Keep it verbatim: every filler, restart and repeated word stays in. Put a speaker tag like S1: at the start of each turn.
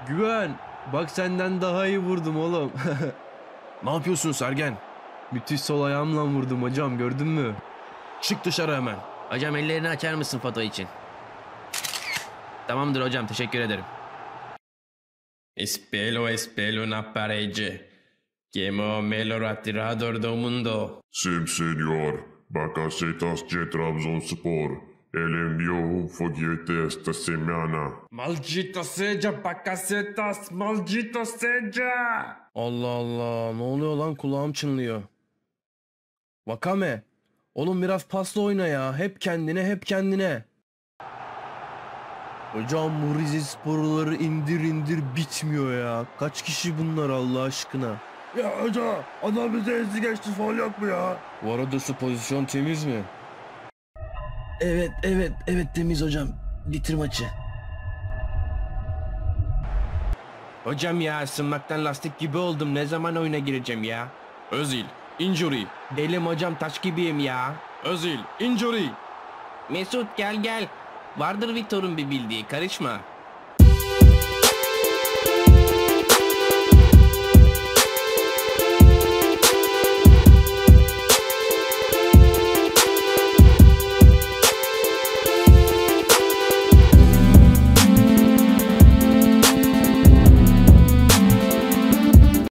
S1: Güven. Bak senden daha iyi vurdum oğlum.
S2: Ne yapıyorsun Sergen?
S1: Müthiş sol ayağımla vurdum hocam, gördün mü?
S2: Çık dışarı hemen.
S3: Hocam ellerini açar mısın foto için? Tamamdır hocam, teşekkür ederim.
S4: Espelo, espelo una parede. Chiamo mejor atirador do mundo.
S5: Sim, senhor. Bakasetas de Trabzonspor. Ele enviou um foguete esta semana.
S4: Maldito sea, Bakasetas, maldito sea.
S2: Allah Allah, ne oluyor lan, kulağım çınlıyor. Vakame. Oğlum biraz pasla oyna ya. Hep kendine hep kendine.
S1: Hocam bu Rize sporları indir indir bitmiyor ya. Kaç kişi bunlar Allah aşkına?
S2: Ya hoca, adam bize ezdi geçti, faul yok mu ya? Bu arada şu pozisyon temiz mi?
S1: Evet evet evet temiz hocam. Bitir maçı.
S3: Hocam ya, ısınmaktan lastik gibi oldum. Ne zaman oyuna gireceğim ya?
S2: Özil, injury.
S3: Delim hocam, taş gibiyim ya.
S2: Özil, injury.
S3: Mesut gel gel. Vardır Victor'un bir bildiği, karışma.